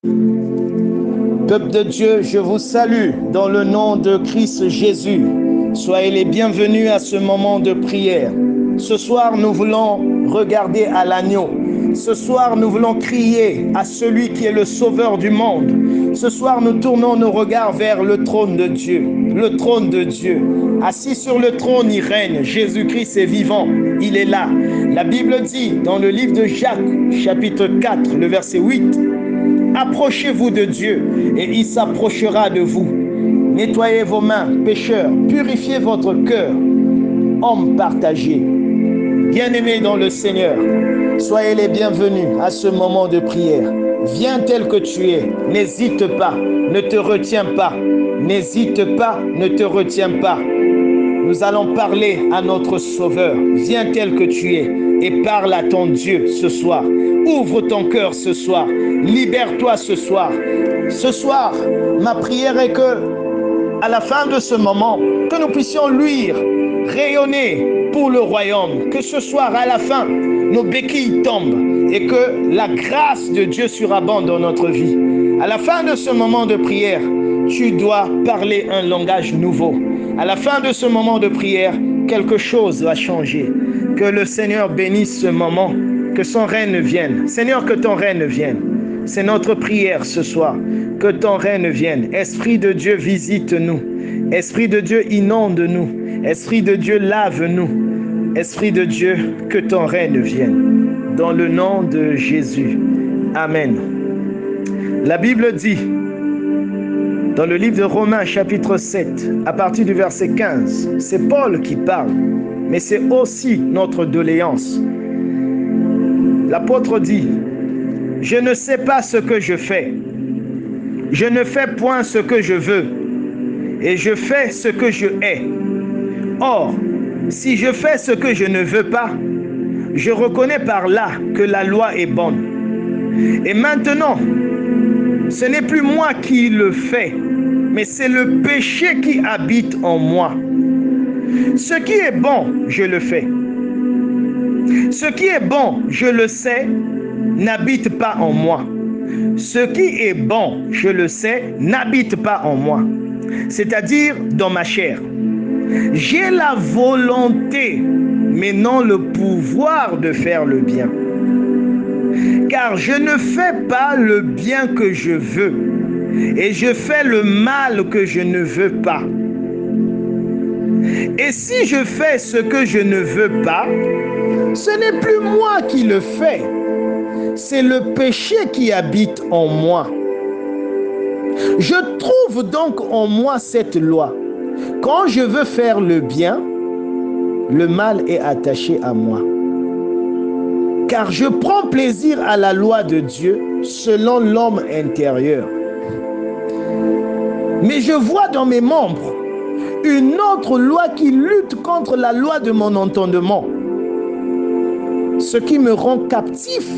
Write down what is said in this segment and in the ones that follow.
Peuple de Dieu, je vous salue dans le nom de Christ Jésus. Soyez les bienvenus à ce moment de prière. Ce soir, nous voulons regarder à l'agneau. Ce soir, nous voulons crier à celui qui est le sauveur du monde. Ce soir, nous tournons nos regards vers le trône de Dieu. Le trône de Dieu. Assis sur le trône, il règne. Jésus-Christ est vivant. Il est là. La Bible dit dans le livre de Jacques, chapitre 4, le verset 8, « Approchez-vous de Dieu et il s'approchera de vous. Nettoyez vos mains, pécheurs. Purifiez votre cœur, hommes partagés. » Bien-aimés dans le Seigneur, soyez les bienvenus à ce moment de prière. Viens tel que tu es, n'hésite pas, ne te retiens pas, n'hésite pas, ne te retiens pas. Nous allons parler à notre Sauveur. Viens tel que tu es et parle à ton Dieu ce soir. Ouvre ton cœur ce soir, libère-toi ce soir. Ce soir, ma prière est que, à la fin de ce moment, que nous puissions luire, rayonner pour le royaume. Que ce soir, à la fin, nos béquilles tombent et que la grâce de Dieu surabonde dans notre vie. À la fin de ce moment de prière, tu dois parler un langage nouveau. À la fin de ce moment de prière, quelque chose va changer. Que le Seigneur bénisse ce moment, que son règne vienne. Seigneur, que ton règne vienne. C'est notre prière ce soir. Que ton règne vienne. Esprit de Dieu, visite-nous. Esprit de Dieu, inonde-nous. Esprit de Dieu, lave-nous. Esprit de Dieu, que ton règne vienne. Dans le nom de Jésus. Amen. La Bible dit, dans le livre de Romains, chapitre 7, à partir du verset 15, c'est Paul qui parle, mais c'est aussi notre doléance. L'apôtre dit, « Je ne sais pas ce que je fais. Je ne fais point ce que je veux, et je fais ce que je hais. Or, si je fais ce que je ne veux pas, je reconnais par là que la loi est bonne. Et maintenant, ce n'est plus moi qui le fais, mais c'est le péché qui habite en moi. Ce qui est bon, je le fais. Ce qui est bon, je le sais, n'habite pas en moi. Ce qui est bon, je le sais, n'habite pas en moi. C'est-à-dire dans ma chair. J'ai la volonté, mais non le pouvoir de faire le bien. Car je ne fais pas le bien que je veux, et je fais le mal que je ne veux pas. Et si je fais ce que je ne veux pas, ce n'est plus moi qui le fais, c'est le péché qui habite en moi. Je trouve donc en moi cette loi. Quand je veux faire le bien, le mal est attaché à moi. Car je prends plaisir à la loi de Dieu selon l'homme intérieur. Mais je vois dans mes membres une autre loi qui lutte contre la loi de mon entendement. Ce qui me rend captif.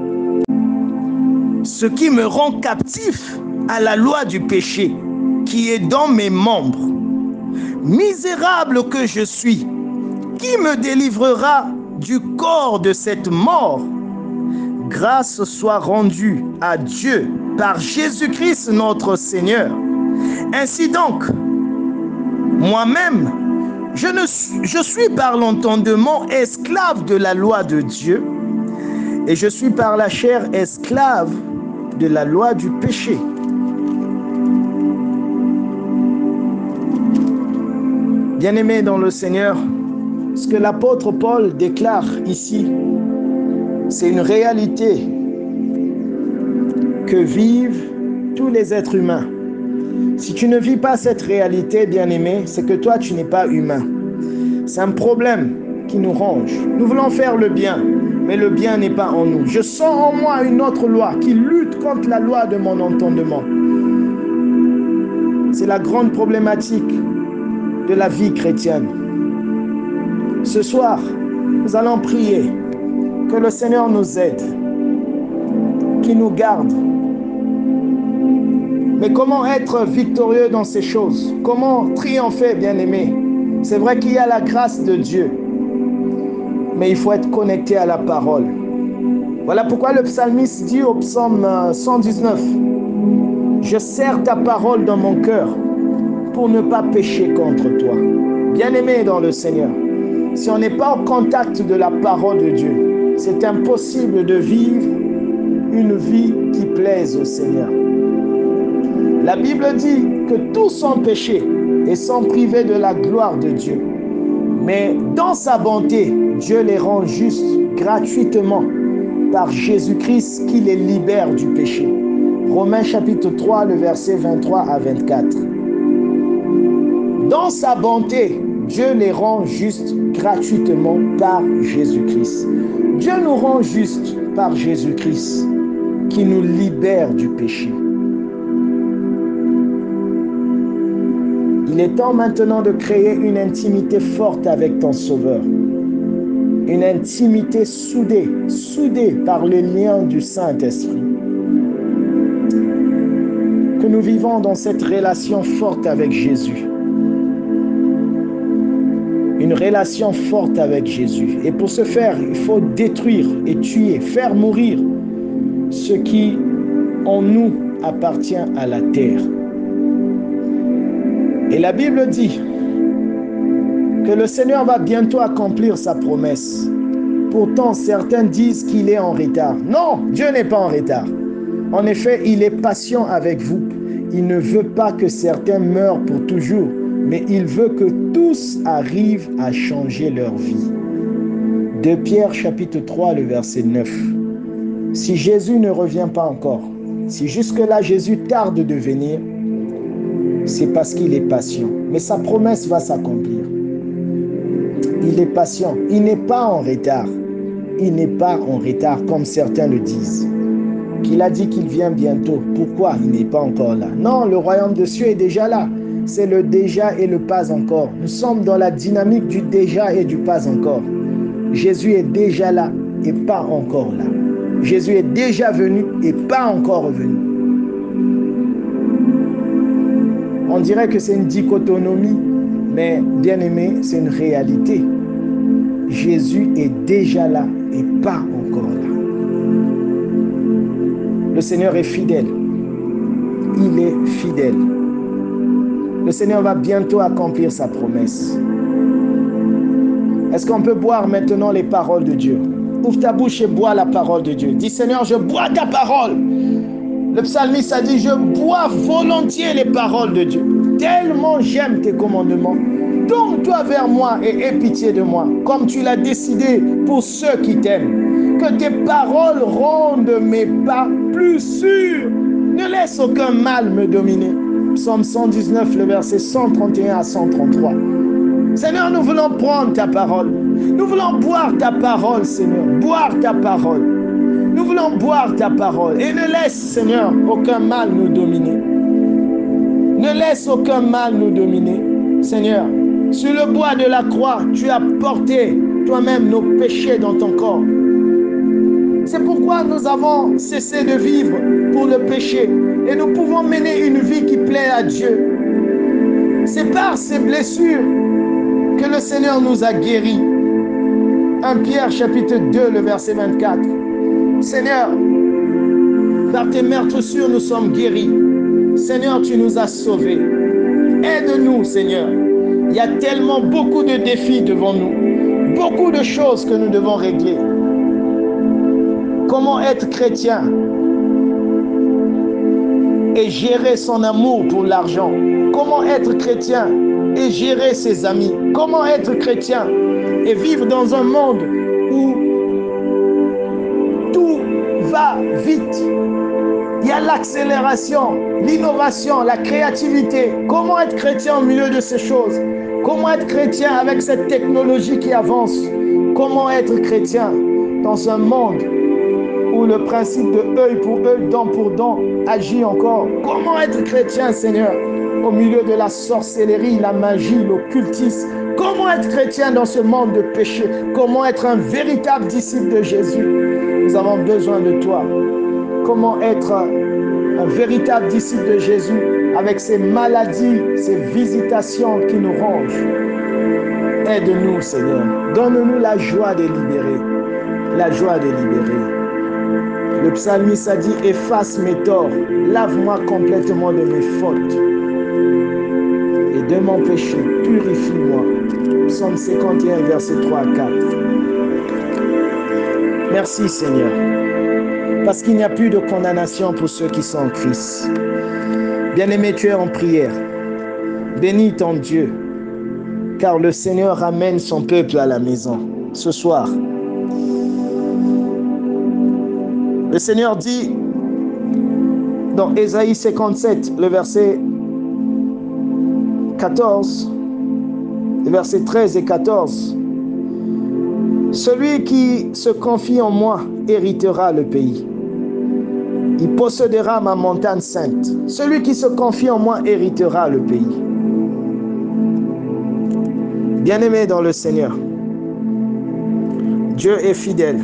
Ce qui me rend captif à la loi du péché qui est dans mes membres. Misérable que je suis, qui me délivrera du corps de cette mort? Grâce soit rendue à Dieu par Jésus-Christ notre Seigneur. Ainsi donc, moi-même, je suis par l'entendement esclave de la loi de Dieu et je suis par la chair esclave de la loi du péché. Bien-aimés dans le Seigneur, ce que l'apôtre Paul déclare ici, c'est une réalité que vivent tous les êtres humains. Si tu ne vis pas cette réalité, bien-aimé, c'est que toi, tu n'es pas humain. C'est un problème qui nous ronge. Nous voulons faire le bien, mais le bien n'est pas en nous. Je sens en moi une autre loi qui lutte contre la loi de mon entendement. C'est la grande problématique de la vie chrétienne. Ce soir, nous allons prier que le Seigneur nous aide, qu'il nous garde. Mais comment être victorieux dans ces choses? Comment triompher, bien-aimé? C'est vrai qu'il y a la grâce de Dieu, mais il faut être connecté à la parole. Voilà pourquoi le psalmiste dit au psaume 119, Je serre ta parole dans mon cœur pour ne pas pécher contre toi. Bien-aimé dans le Seigneur, si on n'est pas au contact de la parole de Dieu, c'est impossible de vivre une vie qui plaise au Seigneur. La Bible dit que tous sont péchés et sont privés de la gloire de Dieu. Mais dans sa bonté, Dieu les rend justes gratuitement par Jésus-Christ qui les libère du péché. Romains chapitre 3, le verset 23 à 24. Dans sa bonté, Dieu les rend justes gratuitement par Jésus-Christ. Dieu nous rend justes par Jésus-Christ qui nous libère du péché. Il est temps maintenant de créer une intimité forte avec ton Sauveur. Une intimité soudée par le lien du Saint-Esprit. Que nous vivons dans cette relation forte avec Jésus. Une relation forte avec Jésus. Et pour ce faire, il faut détruire et tuer, faire mourir ce qui en nous appartient à la terre. Et la Bible dit que le Seigneur va bientôt accomplir sa promesse. Pourtant, certains disent qu'il est en retard. Non, Dieu n'est pas en retard. En effet, il est patient avec vous. Il ne veut pas que certains meurent pour toujours, mais il veut que tous arrivent à changer leur vie. 2 Pierre chapitre 3, le verset 9. Si Jésus ne revient pas encore, si jusque-là Jésus tarde de venir, c'est parce qu'il est patient. Mais sa promesse va s'accomplir. Il est patient. Il n'est pas en retard. Il n'est pas en retard comme certains le disent. Qu'il a dit qu'il vient bientôt. Pourquoi il n'est pas encore là? Non, le royaume des cieux est déjà là. C'est le déjà et le pas encore. Nous sommes dans la dynamique du déjà et du pas encore. Jésus est déjà là et pas encore là. Jésus est déjà venu et pas encore revenu. On dirait que c'est une dichotomie, mais bien aimé, c'est une réalité. Jésus est déjà là et pas encore là. Le Seigneur est fidèle. Il est fidèle. Le Seigneur va bientôt accomplir sa promesse. Est-ce qu'on peut boire maintenant les paroles de Dieu? Ouvre ta bouche et bois la parole de Dieu. Dis Seigneur, je bois ta parole. Le psalmiste a dit, je bois volontiers les paroles de Dieu. Tellement j'aime tes commandements. Tourne-toi vers moi et aie pitié de moi, comme tu l'as décidé pour ceux qui t'aiment. Que tes paroles rendent mes pas plus sûrs. Ne laisse aucun mal me dominer. Psaume 119, le verset 131 à 133. Seigneur, nous voulons prendre ta parole. Nous voulons boire ta parole, Seigneur. Boire ta parole. Nous voulons boire ta parole. Et ne laisse, Seigneur, aucun mal nous dominer. Ne laisse aucun mal nous dominer. Seigneur, sur le bois de la croix, tu as porté toi-même nos péchés dans ton corps. C'est pourquoi nous avons cessé de vivre pour le péché. Et nous pouvons mener une vie qui plaît à Dieu. C'est par ces blessures que le Seigneur nous a guéris. 1 Pierre chapitre 2, le verset 24. Seigneur, par tes meurtrissures, nous sommes guéris. Seigneur, tu nous as sauvés. Aide-nous, Seigneur. Il y a tellement beaucoup de défis devant nous. Beaucoup de choses que nous devons régler. Comment être chrétien et gérer son amour pour l'argent? Comment être chrétien et gérer ses amis? Comment être chrétien et vivre dans un monde où tout va vite? Il y a l'accélération, l'innovation, la créativité. Comment être chrétien au milieu de ces choses? Comment être chrétien avec cette technologie qui avance? Comment être chrétien dans un monde où le principe de œil pour œil, dent pour dent agit encore? Comment être chrétien, Seigneur, au milieu de la sorcellerie, la magie, l'occultisme? Comment être chrétien dans ce monde de péché? Comment être un véritable disciple de Jésus? Nous avons besoin de toi. Comment être un véritable disciple de Jésus avec ces maladies, ces visitations qui nous rongent? Aide-nous, Seigneur. Donne-nous la joie de libérer. La joie de libérer. Le psalmiste a dit, efface mes torts, lave-moi complètement de mes fautes et de mon péché, purifie-moi. Psaume 51, verset 3 à 4. Merci Seigneur, parce qu'il n'y a plus de condamnation pour ceux qui sont en Christ. Bien-aimé, tu es en prière. Bénis ton Dieu, car le Seigneur ramène son peuple à la maison ce soir. Le Seigneur dit dans Ésaïe 57, le verset 14, le verset 13 et 14, « Celui qui se confie en moi héritera le pays. Il possédera ma montagne sainte. Celui qui se confie en moi héritera le pays. » Bien-aimé dans le Seigneur, Dieu est fidèle.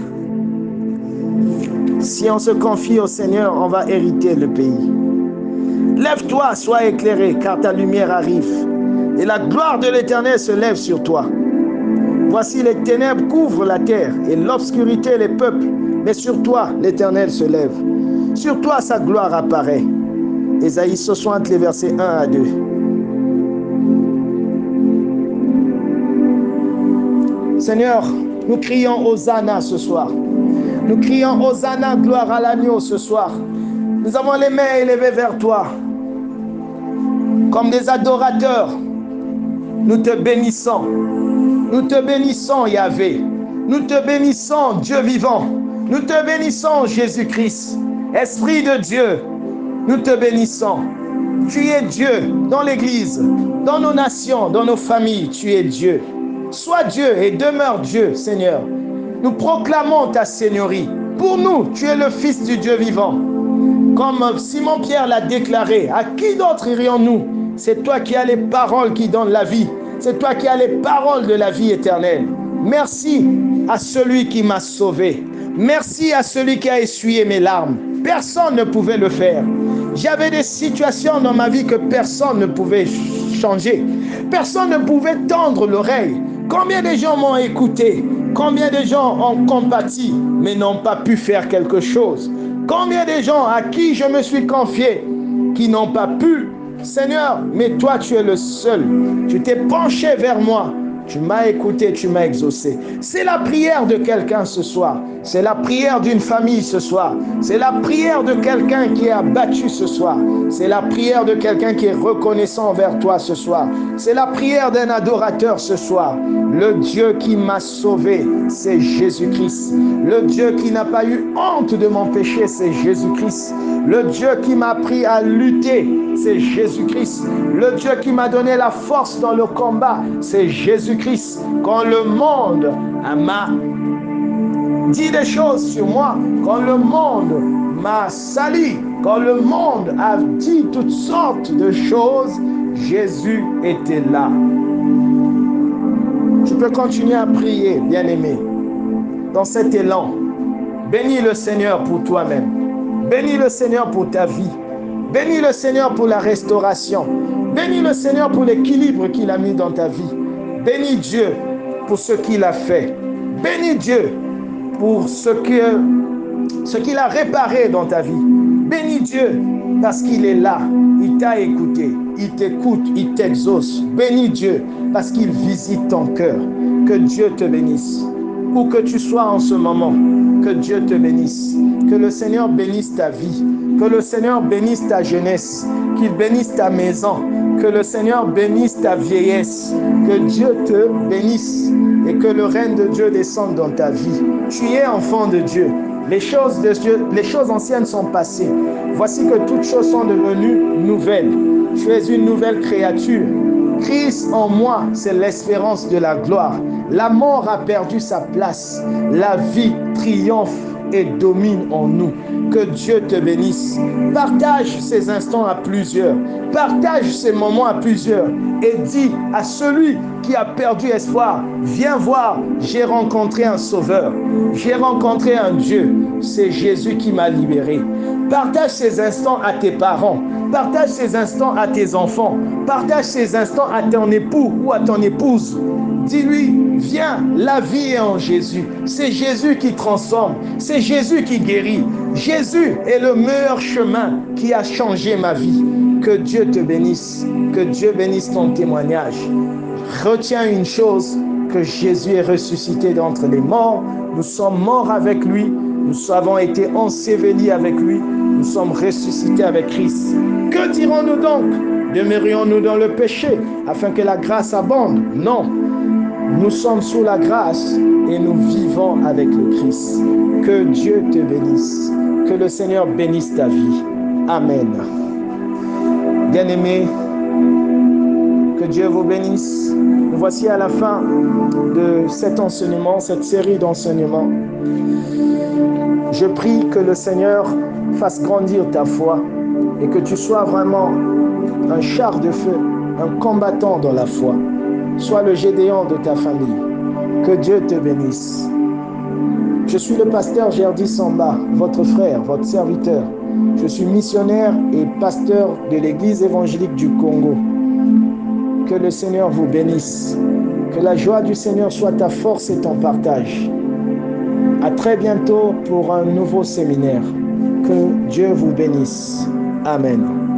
Si on se confie au Seigneur, on va hériter le pays. Lève-toi, sois éclairé, car ta lumière arrive. Et la gloire de l'Éternel se lève sur toi. Voici les ténèbres couvrent la terre et l'obscurité les peuples. Mais sur toi, l'Éternel se lève. Sur toi, sa gloire apparaît. Ésaïe 60, les versets 1 à 2. Seigneur, nous crions Hosanna ce soir. Nous crions Hosanna, gloire à l'agneau ce soir. Nous avons les mains élevées vers toi. Comme des adorateurs, nous te bénissons. Nous te bénissons, Yahvé. Nous te bénissons, Dieu vivant. Nous te bénissons, Jésus-Christ. Esprit de Dieu, nous te bénissons. Tu es Dieu dans l'Église, dans nos nations, dans nos familles. Tu es Dieu. Sois Dieu et demeure Dieu, Seigneur. Nous proclamons ta seigneurie. Pour nous, tu es le Fils du Dieu vivant. Comme Simon-Pierre l'a déclaré, à qui d'autre irions-nous? C'est toi qui as les paroles qui donnent la vie. C'est toi qui as les paroles de la vie éternelle. Merci à celui qui m'a sauvé. Merci à celui qui a essuyé mes larmes. Personne ne pouvait le faire. J'avais des situations dans ma vie que personne ne pouvait changer. Personne ne pouvait tendre l'oreille. Combien de gens m'ont écouté? Combien de gens ont compati, mais n'ont pas pu faire quelque chose? Combien de gens à qui je me suis confié, qui n'ont pas pu? Seigneur, mais toi tu es le seul. Tu t'es penché vers moi. Tu m'as écouté, tu m'as exaucé. C'est la prière de quelqu'un ce soir. C'est la prière d'une famille ce soir. C'est la prière de quelqu'un qui est abattu ce soir. C'est la prière de quelqu'un qui est reconnaissant envers toi ce soir. C'est la prière d'un adorateur ce soir. Le Dieu qui m'a sauvé, c'est Jésus-Christ. Le Dieu qui n'a pas eu honte de mon péché, c'est Jésus-Christ. Le Dieu qui m'a appris à lutter, c'est Jésus-Christ. Le Dieu qui m'a donné la force dans le combat, c'est Jésus-Christ. Quand le monde m'a dit des choses sur moi, quand le monde m'a sali, quand le monde a dit toutes sortes de choses, Jésus était là. Tu peux continuer à prier, bien-aimé, dans cet élan. Bénis le Seigneur pour toi-même. Bénis le Seigneur pour ta vie. Bénis le Seigneur pour la restauration. Bénis le Seigneur pour l'équilibre qu'il a mis dans ta vie. Bénis Dieu pour ce qu'il a fait. Bénis Dieu pour ce qu'il a réparé dans ta vie. Bénis Dieu parce qu'il est là. Il t'a écouté. Il t'écoute. Il t'exauce. Bénis Dieu parce qu'il visite ton cœur. Que Dieu te bénisse. Où que tu sois en ce moment, que Dieu te bénisse. Que le Seigneur bénisse ta vie. Que le Seigneur bénisse ta jeunesse. Qu'il bénisse ta maison. Que le Seigneur bénisse ta vieillesse. Que Dieu te bénisse. Et que le règne de Dieu descende dans ta vie. Tu es enfant de Dieu. Les choses de Dieu, les choses anciennes sont passées. Voici que toutes choses sont devenues nouvelles. Tu es une nouvelle créature. Christ en moi, c'est l'espérance de la gloire. La mort a perdu sa place. La vie triomphe et domine en nous. Que Dieu te bénisse. Partage ces instants à plusieurs. Partage ces moments à plusieurs. Et dis à celui qui a perdu espoir, viens voir, j'ai rencontré un sauveur. J'ai rencontré un Dieu. C'est Jésus qui m'a libéré. Partage ces instants à tes parents. Partage ces instants à tes enfants. Partage ces instants à ton époux ou à ton épouse. Dis-lui, viens, la vie est en Jésus. C'est Jésus qui transforme. C'est Jésus qui guérit. Jésus est le meilleur chemin qui a changé ma vie. Que Dieu te bénisse. Que Dieu bénisse ton témoignage. Retiens une chose, que Jésus est ressuscité d'entre les morts. Nous sommes morts avec lui. Nous avons été ensevelis avec lui. Nous sommes ressuscités avec Christ. Que dirons-nous donc? Demeurions-nous dans le péché afin que la grâce abonde? Non. Nous sommes sous la grâce et nous vivons avec le Christ. Que Dieu te bénisse. Que le Seigneur bénisse ta vie. Amen. Bien-aimés, que Dieu vous bénisse. Nous voici à la fin de cet enseignement, cette série d'enseignements. Je prie que le Seigneur fasse grandir ta foi et que tu sois vraiment un char de feu, un combattant dans la foi. Sois le Gédéon de ta famille. Que Dieu te bénisse. Je suis le pasteur Gerdy Samba, votre frère, votre serviteur. Je suis missionnaire et pasteur de l'Église évangélique du Congo. Que le Seigneur vous bénisse. Que la joie du Seigneur soit ta force et ton partage. À très bientôt pour un nouveau séminaire. Que Dieu vous bénisse. Amen.